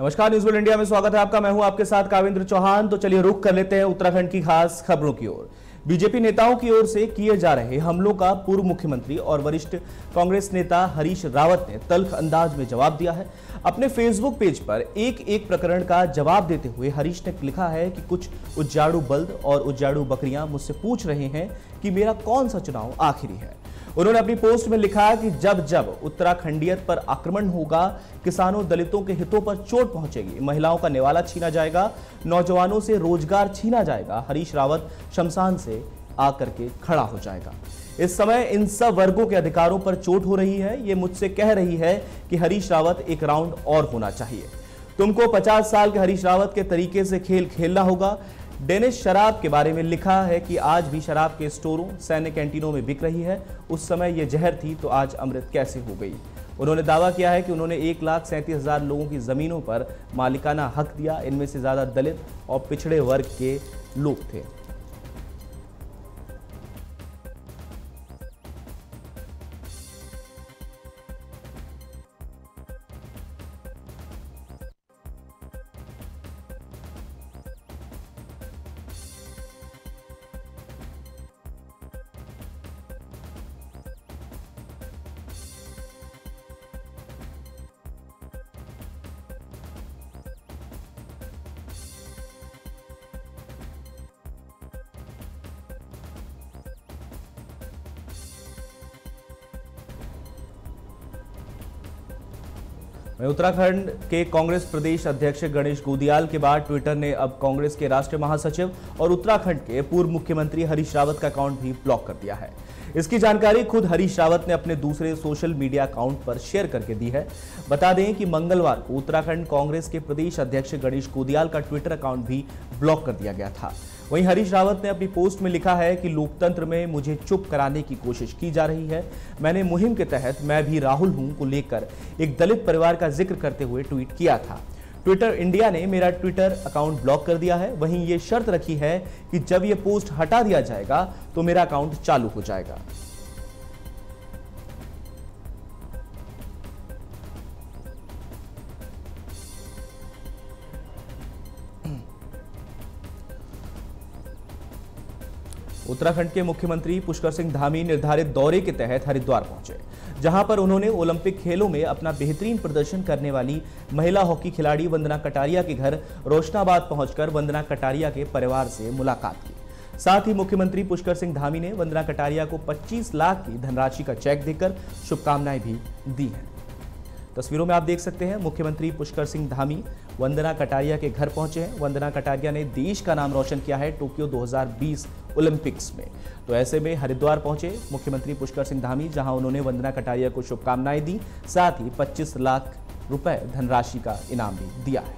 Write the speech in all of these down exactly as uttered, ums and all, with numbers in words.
नमस्कार, news world India में स्वागत है आपका। मैं हूं आपके साथ काविंद्र चौहान। तो चलिए रुख कर लेते हैं उत्तराखंड की खास खबरों की ओर। बीजेपी नेताओं की ओर से किए जा रहे हमलों का पूर्व मुख्यमंत्री और वरिष्ठ कांग्रेस नेता हरीश रावत ने तल्ख अंदाज में जवाब दिया है। अपने फेसबुक पेज पर एक एक प्रकरण का जवाब देते हुए हरीश ने लिखा है कि कुछ उज्जाड़ू बल्द और उज्जाड़ू बकरियां मुझसे पूछ रहे हैं कि मेरा कौन सा चुनाव आखिरी है। उन्होंने अपनी पोस्ट में लिखा कि जब जब उत्तराखंडियत पर आक्रमण होगा, किसानों दलितों के हितों पर चोट पहुंचेगी, महिलाओं का निवाला छीना जाएगा, नौजवानों से रोजगार छीना जाएगा, हरीश रावत शमशान से आकर के खड़ा हो जाएगा। इस समय इन सब वर्गों के अधिकारों पर चोट हो रही है। ये मुझसे कह रही है कि हरीश रावत एक राउंड और होना चाहिए। तुमको पचास साल के हरीश रावत के तरीके से खेल खेलना होगा। डेनिश शराब के बारे में लिखा है कि आज भी शराब के स्टोरों, सैन्य कैंटीनों में बिक रही है। उस समय यह जहर थी तो आज अमृत कैसे हो गई। उन्होंने दावा किया है कि उन्होंने एक लाख सैंतीस हजार लोगों की जमीनों पर मालिकाना हक दिया। इनमें से ज्यादा दलित और पिछड़े वर्ग के लोग थे। उत्तराखंड के कांग्रेस प्रदेश अध्यक्ष गणेश गोदियाल के बाद ट्विटर ने अब कांग्रेस के राष्ट्रीय महासचिव और उत्तराखंड के पूर्व मुख्यमंत्री हरीश रावत का अकाउंट भी ब्लॉक कर दिया है। इसकी जानकारी खुद हरीश रावत ने अपने दूसरे सोशल मीडिया अकाउंट पर शेयर करके दी है। बता दें कि मंगलवार को उत्तराखंड कांग्रेस के प्रदेश अध्यक्ष गणेश गोदियाल का ट्विटर अकाउंट भी ब्लॉक कर दिया गया था। वहीं हरीश रावत ने अपनी पोस्ट में लिखा है कि लोकतंत्र में मुझे चुप कराने की कोशिश की जा रही है। मैंने मुहिम के तहत मैं भी राहुल हूं को लेकर एक दलित परिवार का जिक्र करते हुए ट्वीट किया था। ट्विटर इंडिया ने मेरा ट्विटर अकाउंट ब्लॉक कर दिया है। वहीं ये शर्त रखी है कि जब ये पोस्ट हटा दिया जाएगा तो मेरा अकाउंट चालू हो जाएगा। उत्तराखंड के मुख्यमंत्री पुष्कर सिंह धामी निर्धारित दौरे के तहत हरिद्वार पहुंचे, जहां पर उन्होंने ओलंपिक खेलों में अपना बेहतरीन प्रदर्शन करने वाली महिला हॉकी खिलाड़ी वंदना कटारिया के घर रोशनाबाद पहुंचकर वंदना कटारिया के परिवार से मुलाकात की। साथ ही मुख्यमंत्री पुष्कर सिंह धामी ने वंदना कटारिया को पच्चीस लाख की धनराशि का चेक देकर शुभकामनाएं भी दी हैं। तस्वीरों में आप देख सकते हैं मुख्यमंत्री पुष्कर सिंह धामी वंदना कटारिया के घर पहुंचे हैं। वंदना कटारिया ने देश का नाम रोशन किया है टोक्यो दो हज़ार बीस ओलंपिक्स में। तो ऐसे में हरिद्वार पहुंचे मुख्यमंत्री पुष्कर सिंह धामी, जहां उन्होंने वंदना कटारिया को शुभकामनाएं दी, साथ ही पच्चीस लाख रुपए धनराशि का इनाम भी दिया है।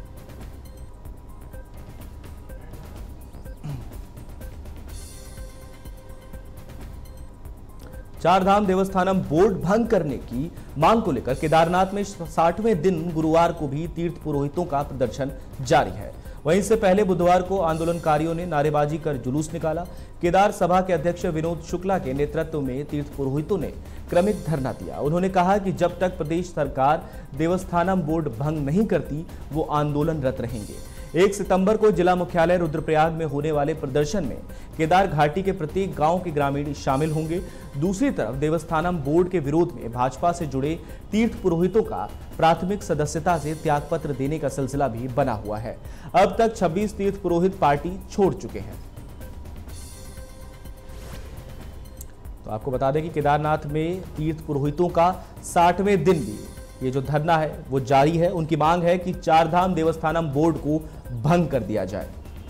चारधाम देवस्थानम बोर्ड भंग करने की मांग को लेकर केदारनाथ में साठवें दिन गुरुवार को भी तीर्थ पुरोहितों का प्रदर्शन जारी है। वहीं से पहले बुधवार को आंदोलनकारियों ने नारेबाजी कर जुलूस निकाला। केदार सभा के अध्यक्ष विनोद शुक्ला के नेतृत्व में तीर्थ पुरोहितों ने क्रमिक धरना दिया। उन्होंने कहा कि जब तक प्रदेश सरकार देवस्थानम बोर्ड भंग नहीं करती, वो आंदोलनरत रहेंगे। एक सितंबर को जिला मुख्यालय रुद्रप्रयाग में होने वाले प्रदर्शन में केदार घाटी के प्रत्येक गांव के ग्रामीण शामिल होंगे। दूसरी तरफ देवस्थानम बोर्ड के विरोध में भाजपा से जुड़े तीर्थ पुरोहितों का प्राथमिक सदस्यता से त्यागपत्र देने का सिलसिला भी बना हुआ है। अब तक छब्बीस तीर्थ पुरोहित पार्टी छोड़ चुके हैं। तो आपको बता दें कि केदारनाथ में तीर्थ पुरोहितों का साठवें दिन भी ये जो धरना है वो जारी है। उनकी मांग है कि चारधाम देवस्थानम बोर्ड को भंग कर दिया जाए।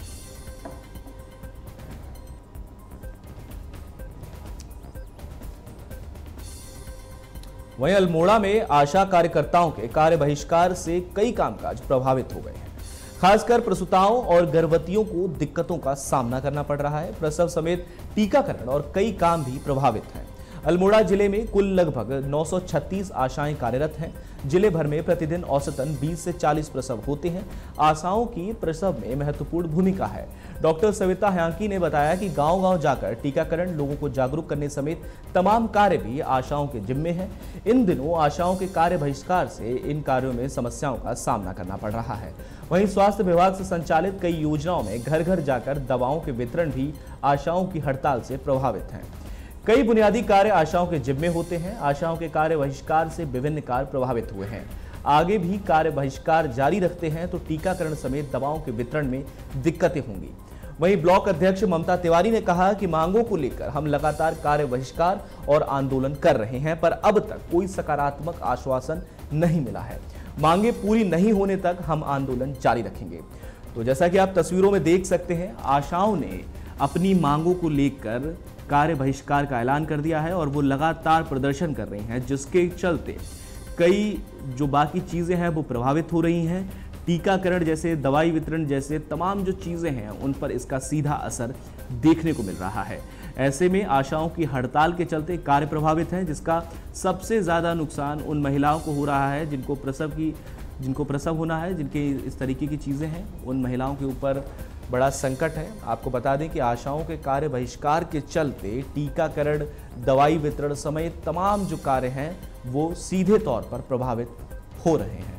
वहीं अल्मोड़ा में आशा कार्यकर्ताओं के कार्य बहिष्कार से कई कामकाज प्रभावित हो गए हैं। खासकर प्रसूताओं और गर्भवतियों को दिक्कतों का सामना करना पड़ रहा है। प्रसव समेत टीकाकरण और कई काम भी प्रभावित हैं। अल्मोड़ा जिले में कुल लगभग नौ सौ छत्तीस आशाएं कार्यरत हैं। जिले भर में प्रतिदिन औसतन बीस से चालीस प्रसव होते हैं। आशाओं की प्रसव में महत्वपूर्ण भूमिका है। डॉक्टर सविता हयांकी ने बताया कि गांव-गांव जाकर टीकाकरण, लोगों को जागरूक करने समेत तमाम कार्य भी आशाओं के जिम्मे हैं। इन दिनों आशाओं के कार्य बहिष्कार से इन कार्यों में समस्याओं का सामना करना पड़ रहा है। वहीं स्वास्थ्य विभाग से संचालित कई योजनाओं में घर घर जाकर दवाओं के वितरण भी आशाओं की हड़ताल से प्रभावित हैं। कई बुनियादी कार्य आशाओं के जिम्मे होते हैं। आशाओं के कार्य बहिष्कार से विभिन्न कार्य प्रभावित हुए हैं। आगे भी कार्य बहिष्कार जारी रखते हैं तो टीकाकरण समेत दवाओं के वितरण में दिक्कतें होंगी। वहीं ब्लॉक अध्यक्ष ममता तिवारी ने कहा कि मांगों को लेकर हम लगातार कार्य बहिष्कार और आंदोलन कर रहे हैं, पर अब तक कोई सकारात्मक आश्वासन नहीं मिला है। मांगे पूरी नहीं होने तक हम आंदोलन जारी रखेंगे। तो जैसा कि आप तस्वीरों में देख सकते हैं, आशाओं ने अपनी मांगों को लेकर कार्य बहिष्कार का ऐलान कर दिया है और वो लगातार प्रदर्शन कर रही हैं, जिसके चलते कई जो बाकी चीज़ें हैं वो प्रभावित हो रही हैं। टीकाकरण जैसे, दवाई वितरण जैसे तमाम जो चीज़ें हैं उन पर इसका सीधा असर देखने को मिल रहा है। ऐसे में आशाओं की हड़ताल के चलते कार्य प्रभावित हैं, जिसका सबसे ज़्यादा नुकसान उन महिलाओं को हो रहा है जिनको प्रसव की जिनको प्रसव होना है, जिनके इस तरीके की चीज़ें हैं, उन महिलाओं के ऊपर बड़ा संकट है। आपको बता दें कि आशाओं के कार्य बहिष्कार के चलते टीकाकरण, दवाई वितरण समेत तमाम जो कार्य हैं वो सीधे तौर पर प्रभावित हो रहे हैं।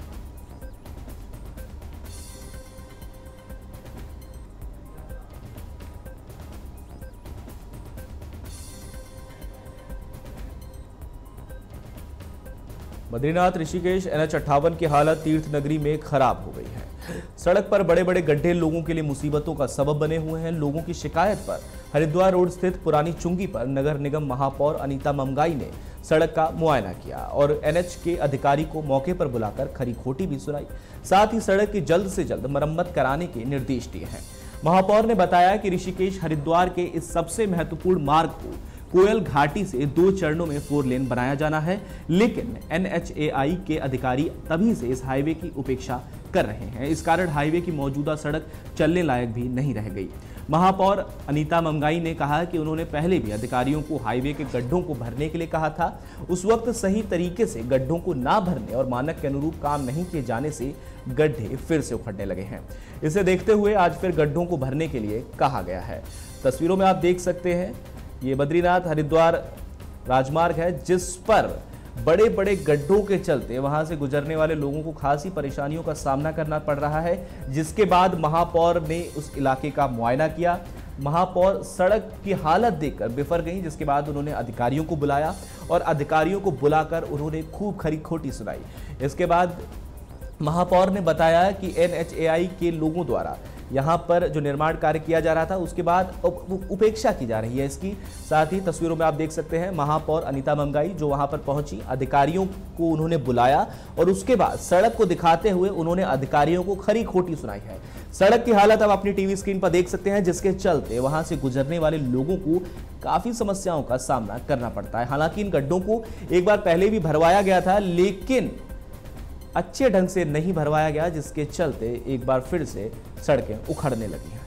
बद्रीनाथ ऋषिकेश एन एच अट्ठावन की हालत तीर्थ नगरी में खराब हो गई है। सड़क पर बड़े बड़े गड्ढे लोगों के लिए मुसीबतों का सबब बने हुए हैं। लोगों की शिकायत पर हरिद्वार रोड स्थित पुरानी चुंगी पर नगर निगम महापौर अनीता ममगाई ने सड़क का मुआयना किया और एन एच के अधिकारी को मौके पर बुलाकर खरी खोटी भी सुनाई। साथ ही सड़क की जल्द से जल्द मरम्मत कराने के निर्देश दिए हैं। महापौर ने बताया कि ऋषिकेश हरिद्वार के इस सबसे महत्वपूर्ण मार्ग को कोयल घाटी से दो चरणों में फोर लेन बनाया जाना है, लेकिन एन एच ए आई के अधिकारी तभी से इस हाईवे की उपेक्षा कर रहे हैं। इस कारण हाईवे की मौजूदा सड़क चलने लायक भी नहीं रह गई। महापौर अनीता ममगाई ने कहा कि उन्होंने पहले भी अधिकारियों को हाईवे के गड्ढों को भरने के लिए कहा था। उस वक्त सही तरीके से गड्ढों को ना भरने और मानक के अनुरूप काम नहीं किए जाने से गड्ढे फिर से उखड़ने लगे हैं। इसे देखते हुए आज फिर गड्ढों को भरने के लिए कहा गया है। तस्वीरों में आप देख सकते हैं, ये बद्रीनाथ हरिद्वार राजमार्ग है, जिस पर बड़े बड़े गड्ढों के चलते वहां से गुजरने वाले लोगों को खासी परेशानियों का सामना करना पड़ रहा है। जिसके बाद महापौर ने उस इलाके का मुआयना किया। महापौर सड़क की हालत देखकर बिफर गई, जिसके बाद उन्होंने अधिकारियों को बुलाया और अधिकारियों को बुलाकर उन्होंने खूब खरी खोटी सुनाई। इसके बाद महापौर ने बताया कि एन एच ए आई के लोगों द्वारा यहाँ पर जो निर्माण कार्य किया जा रहा था उसके बाद उपेक्षा की जा रही है इसकी। साथ ही तस्वीरों में आप देख सकते हैं महापौर अनीता ममगाई जो वहां पर पहुंची, अधिकारियों को उन्होंने बुलाया और उसके बाद सड़क को दिखाते हुए उन्होंने अधिकारियों को खरी खोटी सुनाई है। सड़क की हालत आप अपनी टीवी स्क्रीन पर देख सकते हैं, जिसके चलते वहां से गुजरने वाले लोगों को काफी समस्याओं का सामना करना पड़ता है। हालांकि इन गड्ढों को एक बार पहले भी भरवाया गया था, लेकिन अच्छे ढंग से नहीं भरवाया गया, जिसके चलते एक बार फिर से सड़कें उखड़ने लगी हैं।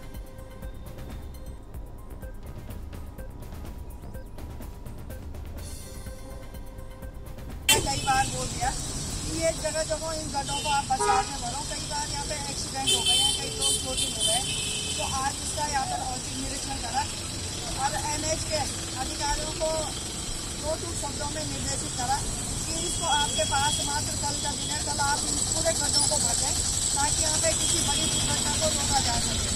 कई बार बोल दिया कि ये जगह जगह इन गड्ढों को आप बरसात में भरो। कई बार यहाँ पे एक्सीडेंट हो गए हैं, कई लोग चोटिल हो गए। तो आज इसका यहाँ पर औचक निरीक्षण करा और एन एच के अधिकारियों को दो टूक शब्दों में निर्देशित करा कि इसको आपके पास मात्र कल का दिन है, कल आप इन पूरे गड्ढों को भर दें ताकि यहाँ पे किसी बड़ी दुर्घटना को रोका जा सके।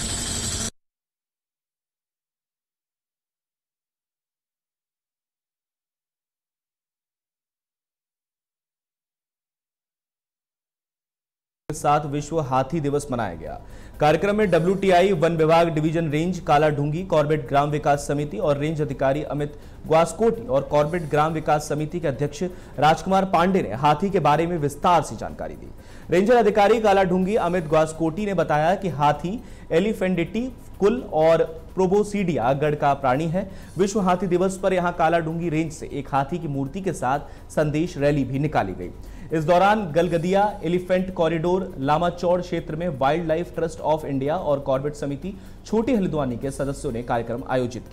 साथ विश्व हाथी दिवस मनाया गया। कार्यक्रम में डब्ल्यू टी आई, वन विभाग division range Kaladhungi, Corbett ग्राम विकास समिति और रेंज अधिकारी अमित ग्वास्कोटी और कॉर्बेट ग्राम विकास समिति के अध्यक्ष राजकुमार पांडे ने हाथी के बारे में विस्तार से जानकारी दी। रेंजर अधिकारी काला ढूंगी अमित ग्वास्कोटी ने बताया कि हाथी एलिफेंडेटी कुल और प्रोबोसीडिया गढ़ का प्राणी है। विश्व हाथी दिवस पर यहां काला ढूंगी रेंज से एक हाथी की मूर्ति के साथ संदेश रैली भी निकाली गई। इस दौरान गलगदिया एलिफेंट कॉरिडोर लामाचौड़ क्षेत्र में wild life trust of India और कॉर्बेट समिति छोटी हल्द्वानी के सदस्यों ने कार्यक्रम आयोजित किया।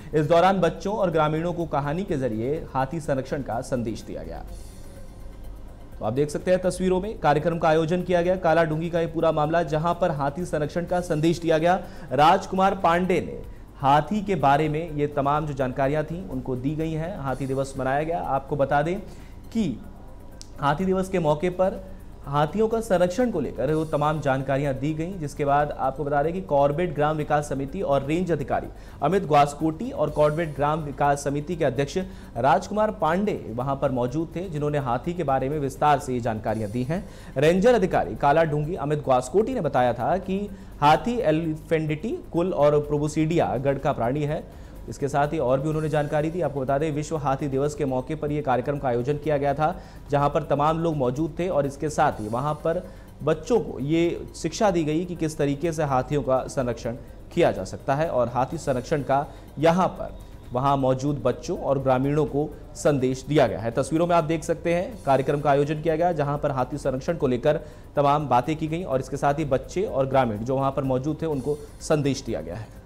इस दौरान बच्चों और ग्रामीणों को कहानी के जरिए हाथी संरक्षण का संदेश दिया गया। तो आप देख सकते हैं तस्वीरों में कार्यक्रम का आयोजन किया गया, काला डूंगी का ये पूरा मामला, जहां पर हाथी संरक्षण का संदेश दिया गया। राजकुमार पांडे ने हाथी के बारे में ये तमाम जो जानकारियां थी उनको दी गई हैं। हाथी दिवस मनाया गया। आपको बता दें कि हाथी दिवस के मौके पर हाथियों का संरक्षण को लेकर वो तमाम जानकारियां दी गई, जिसके बाद आपको बता दें कि कॉर्बेट ग्राम विकास समिति और रेंज अधिकारी अमित ग्वासकोटी और कॉर्बेट ग्राम विकास समिति के अध्यक्ष राजकुमार पांडे वहां पर मौजूद थे, जिन्होंने हाथी के बारे में विस्तार से ये जानकारियां दी हैं। रेंजर अधिकारी काला डूंगी अमित ग्वासकोटी ने बताया था कि हाथी एलिफेंडिटी कुल और प्रोबोसिडिया गढ़ का प्राणी है। इसके साथ ही और भी उन्होंने जानकारी दी। आपको बता दें विश्व हाथी दिवस के मौके पर यह कार्यक्रम का आयोजन किया गया था, जहां पर तमाम लोग मौजूद थे और इसके साथ ही वहां पर बच्चों को ये शिक्षा दी गई कि किस तरीके से हाथियों का संरक्षण किया जा सकता है और हाथी संरक्षण का यहां पर वहां मौजूद बच्चों और ग्रामीणों को संदेश दिया गया है। तस्वीरों में आप देख सकते हैं कार्यक्रम का आयोजन किया गया, जहां पर हाथी संरक्षण को लेकर तमाम बातें की गई और इसके साथ ही बच्चे और ग्रामीण जो वहां पर मौजूद थे उनको संदेश दिया गया है।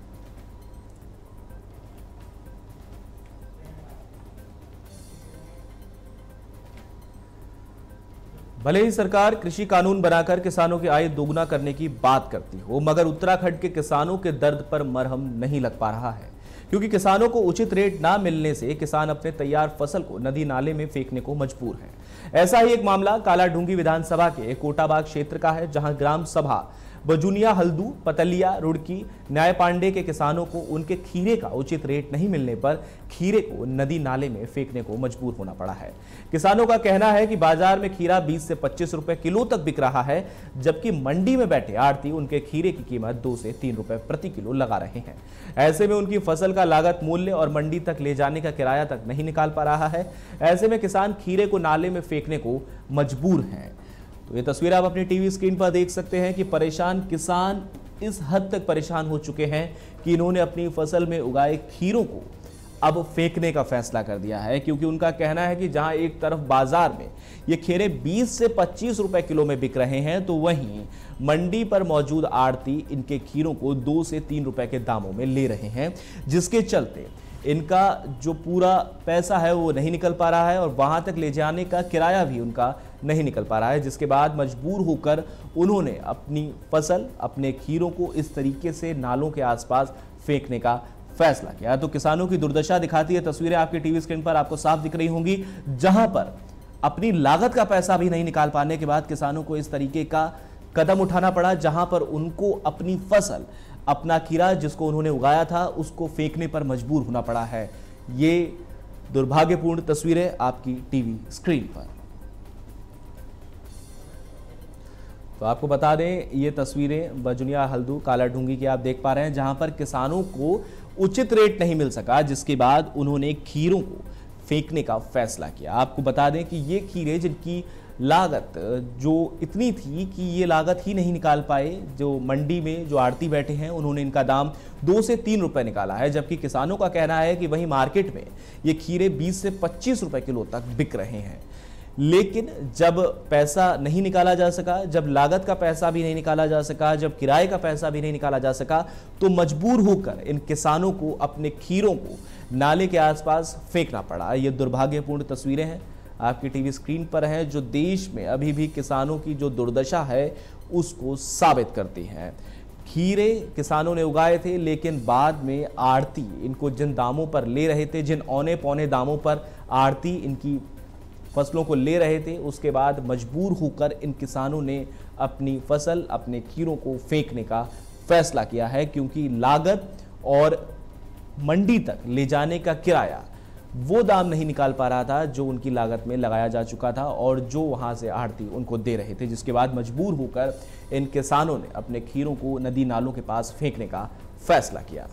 भले ही सरकार कृषि कानून बनाकर किसानों की आय दोगुना करने की बात करती हो, मगर उत्तराखंड के किसानों के दर्द पर मरहम नहीं लग पा रहा है, क्योंकि किसानों को उचित रेट ना मिलने से किसान अपने तैयार फसल को नदी नाले में फेंकने को मजबूर हैं। ऐसा ही एक मामला काला डूंगी विधानसभा के कोटाबाग क्षेत्र का है, जहां ग्राम सभा बजुनिया हल्दू पतलिया रुड़की न्याय पांडे के किसानों को उनके खीरे का उचित रेट नहीं मिलने पर खीरे को नदी नाले में फेंकने को मजबूर होना पड़ा है। किसानों का कहना है कि बाजार में खीरा बीस से पच्चीस रुपए किलो तक बिक रहा है, जबकि मंडी में बैठे आड़ती उनके खीरे की कीमत दो से तीन रुपए प्रति किलो लगा रहे हैं। ऐसे में उनकी फसल का लागत मूल्य और मंडी तक ले जाने का किराया तक नहीं निकाल पा रहा है। ऐसे में किसान खीरे को नाले में फेंकने को मजबूर हैं। तो ये तस्वीर आप अपनी टीवी स्क्रीन पर देख सकते हैं कि परेशान किसान इस हद तक परेशान हो चुके हैं कि इन्होंने अपनी फसल में उगाए खीरों को अब फेंकने का फैसला कर दिया है, क्योंकि उनका कहना है कि जहां एक तरफ बाजार में ये खीरे बीस से पच्चीस रुपए किलो में बिक रहे हैं, तो वहीं मंडी पर मौजूद आड़ती इनके खीरों को दो से तीन रुपए के दामों में ले रहे हैं, जिसके चलते इनका जो पूरा पैसा है वो नहीं निकल पा रहा है और वहां तक ले जाने का किराया भी उनका नहीं निकल पा रहा है, जिसके बाद मजबूर होकर उन्होंने अपनी फसल अपने खीरों को इस तरीके से नालों के आसपास फेंकने का फैसला किया। तो किसानों की दुर्दशा दिखाती है तस्वीरें आपकी टीवी स्क्रीन पर आपको साफ दिख रही होंगी, जहां पर अपनी लागत का पैसा भी नहीं निकाल पाने के बाद किसानों को इस तरीके का कदम उठाना पड़ा, जहां पर उनको अपनी फसल अपना खीरा जिसको उन्होंने उगाया था उसको फेंकने पर मजबूर होना पड़ा है। ये दुर्भाग्यपूर्ण तस्वीरें आपकी टीवी स्क्रीन पर। तो आपको बता दें ये तस्वीरें बजुनिया हल्दू काला डूंगी की आप देख पा रहे हैं, जहां पर किसानों को उचित रेट नहीं मिल सका, जिसके बाद उन्होंने खीरों को फेंकने का फैसला किया। आपको बता दें कि ये खीरे जिनकी लागत जो इतनी थी कि ये लागत ही नहीं निकाल पाए, जो मंडी में जो आड़ती बैठे हैं उन्होंने इनका दाम दो से तीन रुपए निकाला है, जबकि किसानों का कहना है कि वहीं मार्केट में ये खीरे बीस से पच्चीस रुपए किलो तक बिक रहे हैं। लेकिन जब पैसा नहीं निकाला जा सका, जब लागत का पैसा भी नहीं निकाला जा सका, जब किराए का पैसा भी नहीं निकाला जा सका, तो मजबूर होकर इन किसानों को अपने खीरों को नाले के आसपास फेंकना पड़ा। ये दुर्भाग्यपूर्ण तस्वीरें हैं आपकी टीवी स्क्रीन पर हैं, जो देश में अभी भी किसानों की जो दुर्दशा है उसको साबित करती हैं। खीरे किसानों ने उगाए थे, लेकिन बाद में आड़ती इनको जिन दामों पर ले रहे थे, जिन औने पौने दामों पर आड़ती इनकी फसलों को ले रहे थे, उसके बाद मजबूर होकर इन किसानों ने अपनी फसल अपने खीरों को फेंकने का फैसला किया है, क्योंकि लागत और मंडी तक ले जाने का किराया वो दाम नहीं निकाल पा रहा था जो उनकी लागत में लगाया जा चुका था और जो वहां से आड़ती उनको दे रहे थे, जिसके बाद मजबूर होकर इन किसानों ने अपने खीरों को नदी नालों के पास फेंकने का फैसला किया।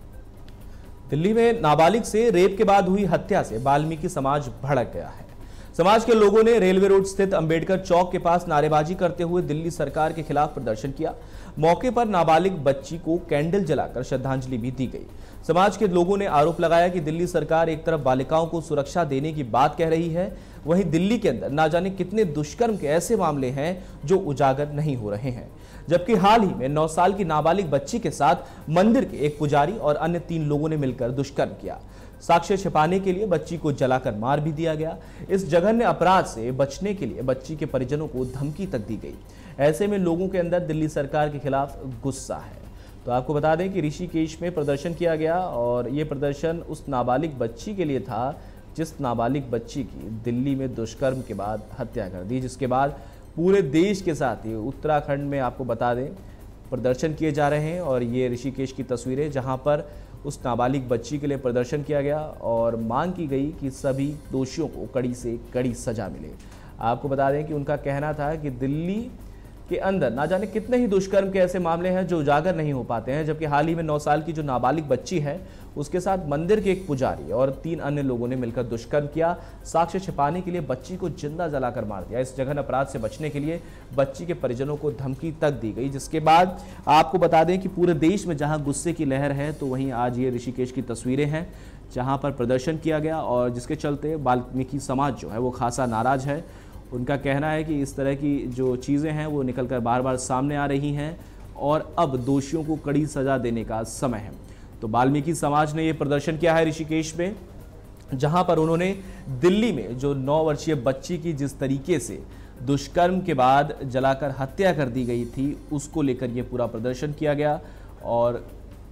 दिल्ली में नाबालिग से रेप के बाद हुई हत्या से वाल्मीकि समाज भड़क गया है। समाज के लोगों ने रेलवे रोड स्थित अंबेडकर चौक के पास नारेबाजी करते हुए दिल्ली सरकार के खिलाफ प्रदर्शन किया। मौके पर नाबालिग बच्ची को कैंडल जलाकर श्रद्धांजलि भी दी गई। समाज के लोगों ने आरोप लगाया कि दिल्ली सरकार एक तरफ बालिकाओं को सुरक्षा देने की बात कह रही है, वहीं दिल्ली के अंदर ना जाने कितने दुष्कर्म के ऐसे मामले हैं जो उजागर नहीं हो रहे हैं। जबकि हाल ही में नौ साल की नाबालिग बच्ची के साथ मंदिर के एक पुजारी और अन्य तीन लोगों ने मिलकर दुष्कर्म किया। साक्ष्य छिपाने के लिए बच्ची को जलाकर मार भी दिया गया। इस जघन्य अपराध से बचने के लिए बच्ची के परिजनों को धमकी तक दी गई। ऐसे में लोगों के अंदर दिल्ली सरकार के खिलाफ गुस्सा है। तो आपको बता दें कि ऋषिकेश में प्रदर्शन किया गया और ये प्रदर्शन उस नाबालिग बच्ची के लिए था जिस नाबालिग बच्ची की दिल्ली में दुष्कर्म के बाद हत्या कर दी, जिसके बाद पूरे देश के साथ ही उत्तराखंड में आपको बता दें प्रदर्शन किए जा रहे हैं। और ये ऋषिकेश की तस्वीरें जहां पर उस नाबालिग बच्ची के लिए प्रदर्शन किया गया और मांग की गई कि सभी दोषियों को कड़ी से कड़ी सजा मिले। आपको बता दें कि उनका कहना था कि दिल्ली के अंदर ना जाने कितने ही दुष्कर्म के ऐसे मामले हैं जो उजागर नहीं हो पाते हैं। जबकि हाल ही में नौ साल की जो नाबालिग बच्ची है उसके साथ मंदिर के एक पुजारी और तीन अन्य लोगों ने मिलकर दुष्कर्म किया। साक्ष्य छिपाने के लिए बच्ची को जिंदा जलाकर मार दिया। इस जघन्य अपराध से बचने के लिए बच्ची के परिजनों को धमकी तक दी गई। जिसके बाद आपको बता दें कि पूरे देश में जहां गुस्से की लहर है तो वहीं आज ये ऋषिकेश की तस्वीरें हैं जहां पर प्रदर्शन किया गया और जिसके चलते वाल्मीकि समाज जो है वो खासा नाराज है। उनका कहना है कि इस तरह की जो चीज़ें हैं वो निकलकर बार बार सामने आ रही हैं और अब दोषियों को कड़ी सजा देने का समय है। तो वाल्मीकि समाज ने ये प्रदर्शन किया है ऋषिकेश में, जहां पर उन्होंने दिल्ली में जो नौ वर्षीय बच्ची की जिस तरीके से दुष्कर्म के बाद जलाकर हत्या कर दी गई थी उसको लेकर ये पूरा प्रदर्शन किया गया और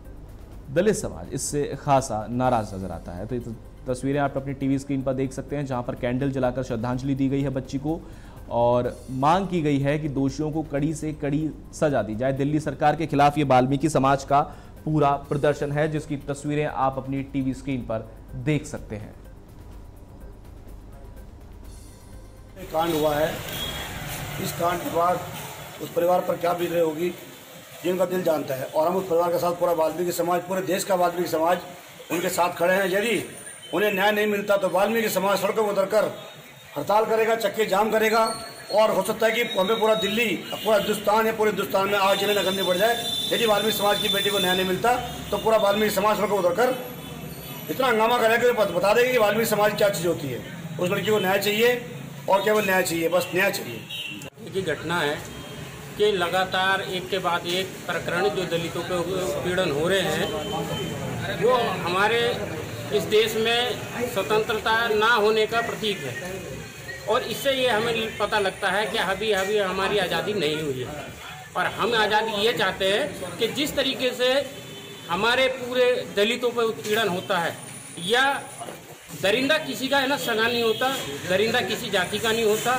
दलित समाज इससे खासा नाराज नजर आता है। तो ये तस्वीरें आप अपनी टीवी स्क्रीन पर देख सकते हैं जहां पर कैंडल जलाकर श्रद्धांजलि दी गई है बच्ची को और मांग की गई है कि दोषियों को कड़ी से कड़ी सजा दी जाए। दिल्ली सरकार के खिलाफ ये वाल्मीकि समाज का पूरा प्रदर्शन है जिसकी तस्वीरें आप अपनी टीवी स्क्रीन पर देख सकते हैं। कांड हुआ है, इस कांड के बाद उस परिवार पर क्या बीत रही होगी जिनका दिल जानता है और हम उस परिवार के साथ पूरा वाल्मीकि समाज, पूरे देश का वाल्मीकि समाज उनके साथ खड़े हैं। यदि उन्हें न्याय नहीं मिलता तो वाल्मीकि समाज सड़कों पर उतरकर हड़ताल करेगा, चक्के जाम करेगा और हो सकता है कि हमें पूरा दिल्ली, पूरा हिंदुस्तान या पूरे हिंदुस्तान में आग जलने करनी पड़ जाए। यदि वाल्मीकि समाज की बेटी को न्याय नहीं मिलता तो पूरा वाल्मीकि समाज सड़कों पर उतरकर इतना हंगामा करेगा कि बता देगा कि वाल्मीकि समाज क्या चीज़ होती है। उस लड़की को न्याय चाहिए और केवल न्याय चाहिए, बस न्याय चाहिए। ये घटना है कि लगातार एक के बाद एक प्रकरण जो दलितों पे उत्पीड़न हो रहे हैं वो हमारे इस देश में स्वतंत्रता ना होने का प्रतीक है और इससे ये हमें पता लगता है कि अभी अभी हमारी आज़ादी नहीं हुई है और हम आज़ादी ये चाहते हैं कि जिस तरीके से हमारे पूरे दलितों पर उत्पीड़न होता है या दरिंदा किसी का है ना सगा नहीं होता, दरिंदा किसी जाति का नहीं होता,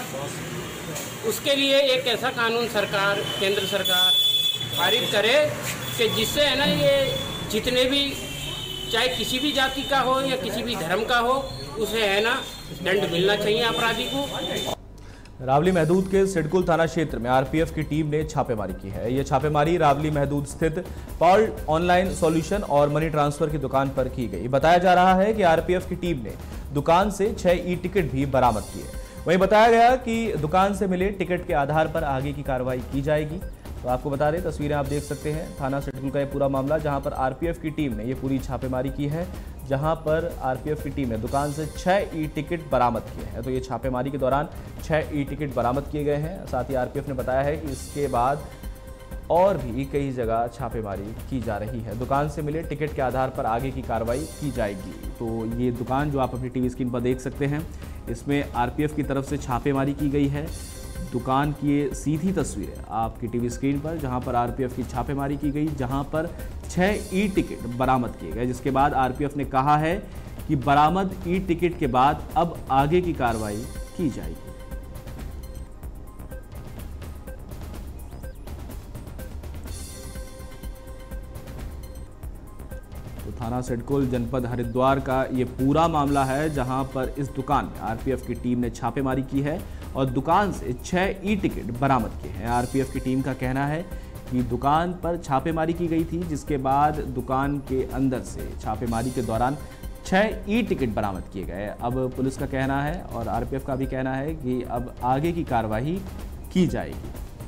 उसके लिए एक ऐसा कानून सरकार, केंद्र सरकार पारित करे कि जिससे है ना ये जितने भी चाहे किसी भी जाति का हो या किसी भी धर्म का हो उसे है ना दंड मिलना चाहिए अपराधी को। रावली महदूद के सिडकुल थाना क्षेत्र में आरपीएफ की टीम ने छापेमारी की है। यह छापेमारी रावली महदूद स्थित पॉल ऑनलाइन सॉल्यूशन और मनी ट्रांसफर की दुकान पर की गई। बताया जा रहा है कि आरपीएफ की टीम ने दुकान से छह ई टिकट भी बरामद किए। वहीं बताया गया कि दुकान से मिले टिकट के आधार पर आगे की कार्रवाई की जाएगी। तो आपको बता दें, तस्वीरें आप देख सकते हैं थाना सिडकुल का ये पूरा मामला जहां पर आरपीएफ की टीम ने ये पूरी छापेमारी की है, जहां पर आरपीएफ की टीम ने दुकान से छह ई टिकट बरामद किए हैं। तो ये छापेमारी के दौरान छह ई टिकट बरामद किए गए हैं। साथ ही आरपीएफ ने बताया है कि इसके बाद और भी कई जगह छापेमारी की जा रही है। दुकान से मिले टिकट के आधार पर आगे की कार्रवाई की जाएगी। तो ये दुकान जो आप अपनी टीवी स्क्रीन पर देख सकते हैं, इसमें आरपीएफ की तरफ से छापेमारी की गई है। दुकान की ये सीधी तस्वीरें आपकी टीवी स्क्रीन पर, जहां पर आरपीएफ की छापेमारी की गई, जहां पर छह ई टिकट बरामद किए गए, जिसके बाद आरपीएफ ने कहा है कि बरामद ई टिकट के बाद अब आगे की कार्रवाई की जाएगी। तो थाना सिडकुल जनपद हरिद्वार का ये पूरा मामला है, जहां पर इस दुकान में आरपीएफ की टीम ने छापेमारी की है और दुकान से छह ई टिकट बरामद किए हैं। आरपीएफ की टीम का कहना है कि दुकान पर छापेमारी की गई थी, जिसके बाद दुकान के अंदर से छापेमारी के दौरान छह ई टिकट बरामद किए गए। अब पुलिस का कहना है और आरपीएफ का भी कहना है कि अब आगे की कार्रवाई की जाएगी।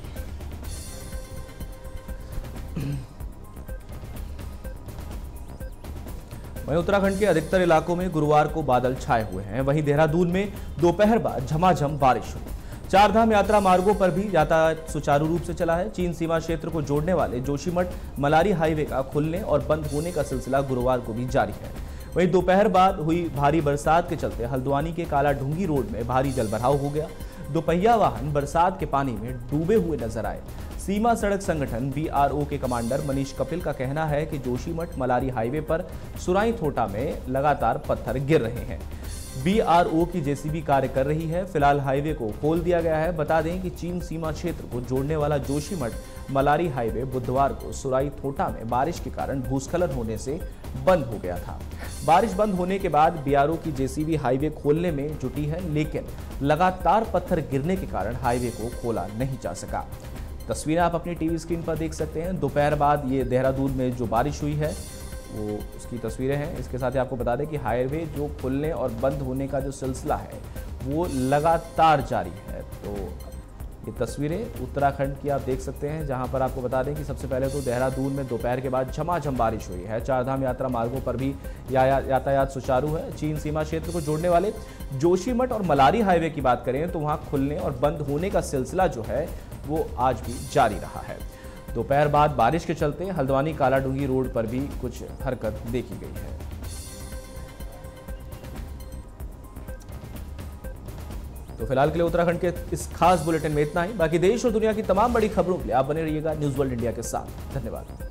वहीं उत्तराखंड के अधिकतर इलाकों में गुरुवार को बादल छाए हुए हैं। वहीं देहरादून में दोपहर बाद झमाझम बारिश हुई। चारधाम यात्रा मार्गों पर भी यातायात सुचारू रूप से चला है। चीन सीमा क्षेत्र को जोड़ने वाले जोशीमठ मलारी हाईवे का खुलने और बंद होने का सिलसिला गुरुवार को भी जारी है। वहीं दोपहर बाद हुई भारी बरसात के चलते हल्द्वानी के काला ढूंगी रोड में भारी जलभराव हो गया। दोपहिया वाहन बरसात के पानी में डूबे हुए नजर आए। सीमा सड़क संगठन बी आर ओ के कमांडर मनीष कपिल का कहना है कि जोशीमठ मलारी हाईवे पर सुराई थोटा में लगातार पत्थर गिर रहे हैं। बी आर ओ की जेसीबी कार्य कर रही है। फिलहाल हाईवे को खोल दिया गया है। बता दें कि चीन सीमा क्षेत्र को जोड़ने वाला जोशीमठ मलारी हाईवे बुधवार को सुराई थोटा में बारिश के कारण भूस्खलन होने से बंद हो गया था। बारिश बंद होने के बाद बी आर ओ की जेसीबी हाईवे खोलने में जुटी है, लेकिन लगातार पत्थर गिरने के कारण हाईवे को खोला नहीं जा सका। तस्वीरें आप अपनी टीवी स्क्रीन पर देख सकते हैं। दोपहर बाद ये देहरादून में जो बारिश हुई है वो उसकी तस्वीरें हैं। इसके साथ ही आपको बता दें कि हाईवे जो खुलने और बंद होने का जो सिलसिला है वो लगातार जारी है। तो ये तस्वीरें उत्तराखंड की आप देख सकते हैं, जहां पर आपको बता दें कि सबसे पहले तो देहरादून में दोपहर के बाद झमाझम बारिश हुई है। चारधाम यात्रा मार्गों पर भी या, या, यातायात सुचारू है। चीन सीमा क्षेत्र को जोड़ने वाले जोशीमठ और मलारी हाईवे की बात करें तो वहां खुलने और बंद होने का सिलसिला जो है वो आज भी जारी रहा है। दोपहर बाद बारिश के चलते हल्द्वानी कालाडूंगी रोड पर भी कुछ हरकत देखी गई है। तो फिलहाल के लिए उत्तराखंड के इस खास बुलेटिन में इतना ही। बाकी देश और दुनिया की तमाम बड़ी खबरों के लिए आप बने रहिएगा न्यूज़ वर्ल्ड इंडिया के साथ। धन्यवाद।